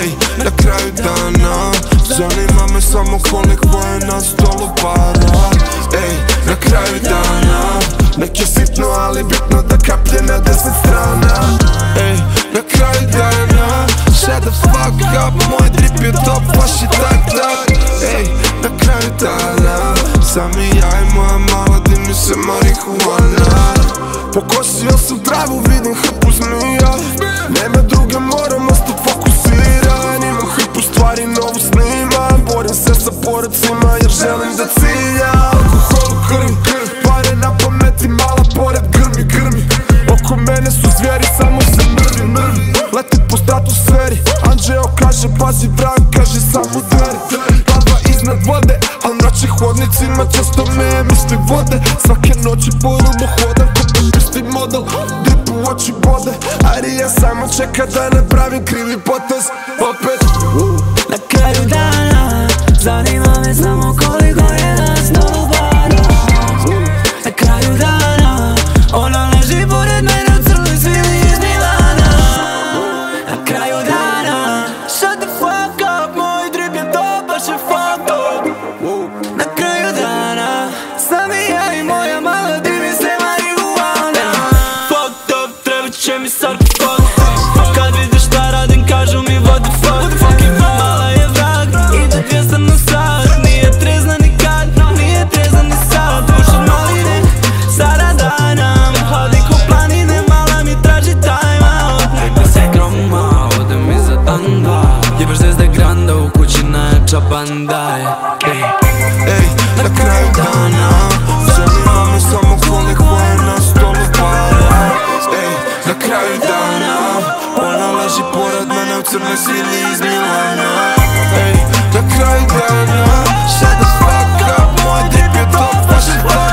ej, na kraju dana zanima me samo koliko je na stolu para. Ej, na kraju dana nek je sitno, ali bitno da kaplje na 10 strana. Ej, na kraju dana shut the fuck up, moj drip je top, vaši tak. Ej, na kraju dana sami ja i moja mala dimi se marihuana. Pokosio sam travu, vidim hrpu zmija, nema druge, moram ostat fokusiran. Imam hrpu stvari, novu snimam, borim se sa porocima jer želim da ciljam. Alkohol u krvi, pare na pameti, mala pored grmi. Oko mene su zvijeri, samo se mrvi. Letim po stratosferi, Anđeo kaže pazi, Bran kaže samo dveri. Glava iznad vode, al noći hodnicima često me misli vode. Svake noći po rubu hodam ko pisti model, drip u oči bode. Arija samo čeka da ne pravim krivi potez opet. Na kraju dana zanima me samo koliko je na stolu para. Na kraju dana ona leži pored mene u crnoj svili iz Milana. Na kraju dana shut the fuck up, moj drip je top, baš je fucked up. Na kraju dana sami ja i moja mala dimi se marihuana. Fucked up, treba će mi sarkofag. Kad vidiš šta radim kažu mi what the fuck. Mala je vrag, ide 200 na sat. Nije trezna nikad, nije trezna ni sad. Duš od maline, sada danam. Hodi ko planine, mala mi traži time out. Neka se groma, ode mi za tanda. Jebaš zvezde granda, u kući najjača banda. Ej, na kraju dana zanima me samo koliko je na stolu para. Ej, na kraju dana ona leži pored mene u crnoj svili iz Milana. Ej, na kraju dana shut the fuck up, moj drip je top, vaši